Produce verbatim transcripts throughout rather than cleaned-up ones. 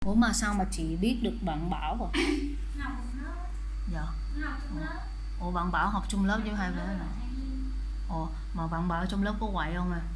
Ủa mà sao mà chị biết được bạn Bảo rồi? Học chung lớp. Dạ. Học chung lớp. Ủa bạn Bảo học chung lớp với hai bé này? Ủa mà bạn Bảo trong lớp có quậy không à?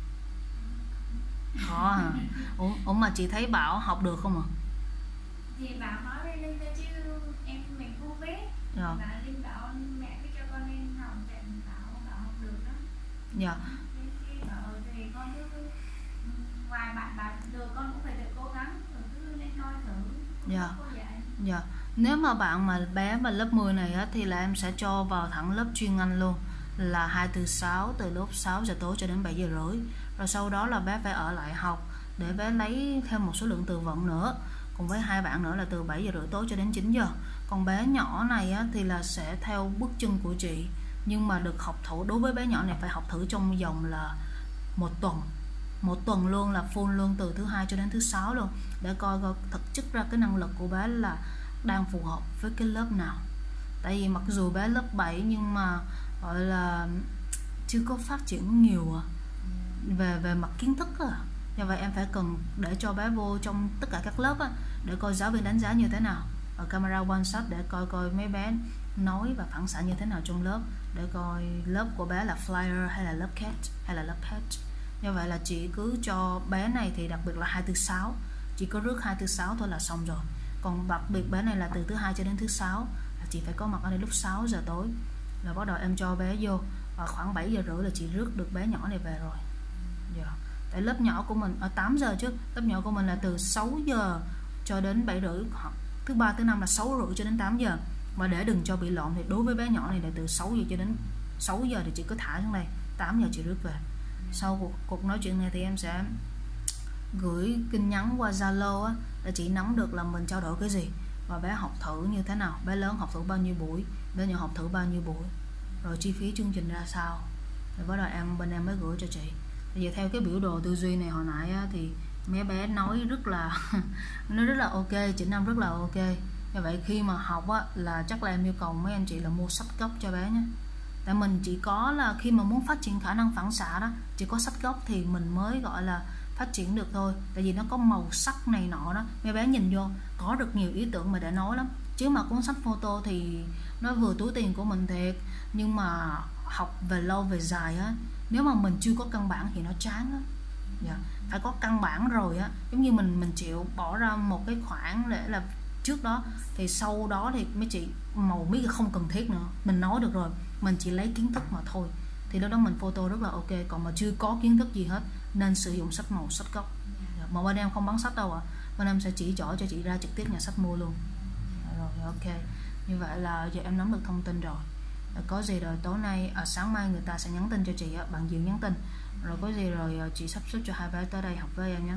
Khó hả? Ủa, ủa mà chị thấy Bảo học được không à? Thì Bảo nói với Linh thôi chứ em mình không biết. Dạ. Bà Linh bảo mẹ cứ cho con lên học tại Bảo Bảo học được đó. Dạ. Cái bảo thì con cứ ngoài bạn bảo được con cũng phải tự cố gắng rồi cứ lên coi thử. Dạ. Cô dạy. Dạ. Nếu mà bạn mà bé mà lớp mười này á, thì là em sẽ cho vào thẳng lớp chuyên Anh luôn, là hai từ sáu, từ lúc sáu giờ tối cho đến bảy giờ rưỡi. Rồi sau đó là bé phải ở lại học để bé lấy thêm một số lượng từ vựng nữa, cùng với hai bạn nữa là từ bảy giờ rưỡi tối cho đến chín giờ. Còn bé nhỏ này á, thì là sẽ theo bước chân của chị, nhưng mà được học thử. Đối với bé nhỏ này phải học thử trong vòng là một tuần, một tuần luôn, là full luôn, từ thứ hai cho đến thứ sáu luôn, để coi coi thực chất ra cái năng lực của bé là đang phù hợp với cái lớp nào. Tại vì mặc dù bé lớp bảy nhưng mà gọi là chưa có phát triển nhiều à, về về mặt kiến thức à. Do vậy em phải cần để cho bé vô trong tất cả các lớp á, để coi giáo viên đánh giá như thế nào, ở camera quan sát để coi coi mấy bé nói và phản xạ như thế nào trong lớp, để coi lớp của bé là flyer hay là lớp cat hay là lớp pet. Như vậy là chị cứ cho bé này thì đặc biệt là hai từ sáu, chỉ có rước hai từ sáu thôi là xong rồi. Còn đặc biệt bé này là từ thứ hai cho đến thứ sáu là chị phải có mặt ở đây lúc sáu giờ tối, là bắt đầu em cho bé vô, và khoảng bảy giờ rưỡi là chị rước được bé nhỏ này về rồi. Yeah. Tại lớp nhỏ của mình ở tám giờ chứ, lớp nhỏ của mình là từ sáu giờ cho đến bảy rưỡi, hoặc thứ ba thứ năm là sáu rưỡi cho đến tám giờ. Mà để đừng cho bị lộn thì đối với bé nhỏ này là từ sáu giờ cho đến sáu giờ thì chị cứ thả xuống đây, tám giờ chị rước về. Sau cuộc, cuộc nói chuyện này thì em sẽ gửi tin nhắn qua Zalo á, để chị nắm được là mình trao đổi cái gì và bé học thử như thế nào, bé lớn học thử bao nhiêu buổi, bé nhỏ học thử bao nhiêu buổi, rồi chi phí chương trình ra sao, rồi bắt đầu em bên em mới gửi cho chị. Bây giờ theo cái biểu đồ tư duy này hồi nãy á, thì mấy bé nói rất là nó rất là ok, chỉnh năm rất là ok. Như vậy khi mà học á, là chắc là em yêu cầu mấy anh chị là mua sách gốc cho bé nhé. Tại mình chỉ có là khi mà muốn phát triển khả năng phản xạ đó, chỉ có sách gốc thì mình mới gọi là phát triển được thôi. Tại vì nó có màu sắc này nọ đó, mấy bé nhìn vô có được nhiều ý tưởng mà để nói lắm. Chứ mà cuốn sách photo thì nó vừa túi tiền của mình thiệt, nhưng mà học về lâu về dài á, nếu mà mình chưa có căn bản thì nó chán á. Dạ. Phải có căn bản rồi á, giống như mình mình chịu bỏ ra một cái khoản để là trước đó, thì sau đó thì mấy chị màu miếc không cần thiết nữa, mình nói được rồi, mình chỉ lấy kiến thức mà thôi, thì lúc đó mình photo rất là ok. Còn mà chưa có kiến thức gì hết nên sử dụng sách màu, sách gốc. Mà bên em không bán sách đâu ạ, à. Bên em sẽ chỉ chỗ cho chị ra trực tiếp nhà sách mua luôn. Rồi ok, như vậy là giờ em nắm được thông tin rồi. Có gì rồi tối nay à, sáng mai người ta sẽ nhắn tin cho chị á, bạn Diệu nhắn tin. Rồi có gì rồi chị sắp xếp cho hai bé tới đây học với em nhé.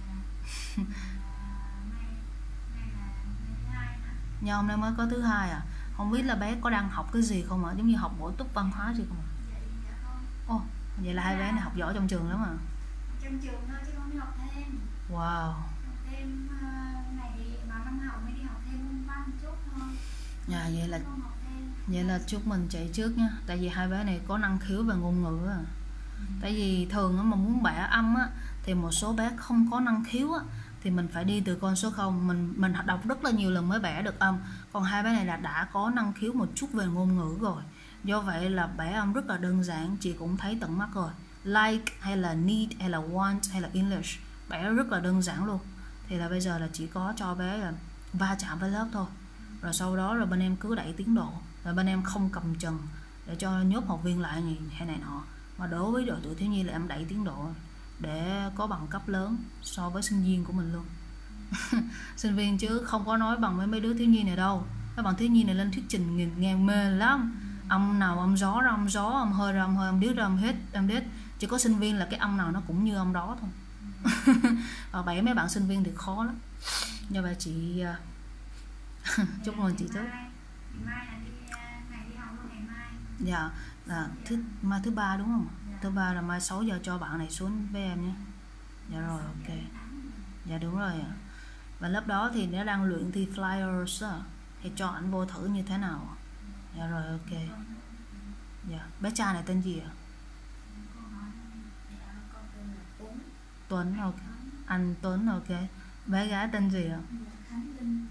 Nhưng hôm nay mới có thứ hai à, không biết là bé có đang học cái gì không ạ, à? Giống như học bổ túc văn hóa gì không ạ? Ồ, oh, vậy là hai bé này học giỏi trong trường lắm à? Trong trường thôi chứ không đi học thêm. Wow. Học thêm này thì vào năm học mới đi học thêm môn văn chút thôi. Dạ, vậy là vậy là chúc mình chạy trước nha, tại vì hai bé này có năng khiếu về ngôn ngữ à. Ừ. Tại vì thường mà muốn bẻ âm á, thì một số bé không có năng khiếu á, thì mình phải đi từ con số không, mình mình đọc rất là nhiều lần mới bẻ được âm. Còn hai bé này là đã có năng khiếu một chút về ngôn ngữ rồi, do vậy là bẻ âm rất là đơn giản, chị cũng thấy tận mắt rồi. Like hay là need hay là want hay là English, bẻ rất là đơn giản luôn. Thì là bây giờ là chỉ có cho bé là va chạm với lớp thôi, rồi sau đó rồi bên em cứ đẩy tiến độ, rồi bên em không cầm chừng để cho nhốt học viên lại hay này nọ. Mà đối với độ tuổi thiếu nhi là em đẩy tiến độ để có bằng cấp lớn so với sinh viên của mình luôn. Sinh viên chứ không có nói bằng với mấy đứa thiếu nhi này đâu. Các bạn thiếu nhi này lên thuyết trình nghìn nghe mê lắm, âm nào âm gió ra âm gió, âm hơi ra âm hơi, âm điếc ra âm hết âm đít. Chỉ có sinh viên là cái âm nào nó cũng như âm đó thôi. Và bảy mấy bạn sinh viên thì khó lắm. Do vậy chị chúc mừng chị trước. Dạ, là thứ mai thứ ba đúng không? Thứ ba là mai sáu giờ cho bạn này xuống với em nhé. Dạ rồi ok. Dạ đúng rồi ạ. Và lớp đó thì nó đang luyện thi flyers á, thì cho ảnh vô thử như thế nào. Dạ rồi ok. Dạ, bé trai này tên gì ạ? Tuấn ok. Anh Tuấn ok. Bé gái tên gì ạ?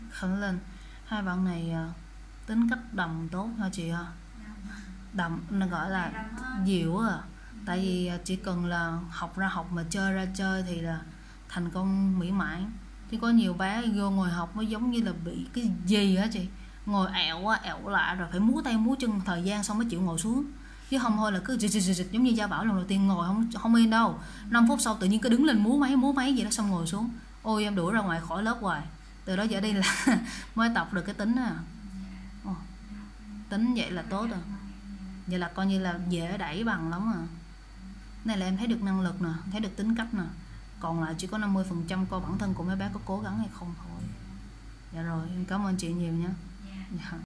khẩn lên. Hai bạn này à, tính cách đầm tốt hả chị ha? Đầm nó gọi là dịu à. Tại vì à, chỉ cần là học ra học mà chơi ra chơi thì là thành công mỹ mãn. Chứ có nhiều bé vô ngồi học nó giống như là bị cái gì á chị, ngồi ẹo quá ẹo lạ rồi phải múa tay múa chân thời gian xong mới chịu ngồi xuống, chứ không thôi là cứ dịch dịch dịch giống như Gia Bảo lần đầu tiên ngồi không không yên đâu, năm phút sau tự nhiên cứ đứng lên múa máy múa máy gì đó xong ngồi xuống. Ôi em đuổi ra ngoài khỏi lớp hoài. Từ đó giờ đi là mới tập được cái tính à. Ồ, tính vậy là tốt rồi, vậy là coi như là dễ đẩy bằng lắm à. Này là em thấy được năng lực nè, thấy được tính cách nè, còn lại chỉ có năm mươi phần trăm coi bản thân của mấy bé có cố gắng hay không thôi. Dạ rồi, em cảm ơn chị nhiều nha. Dạ.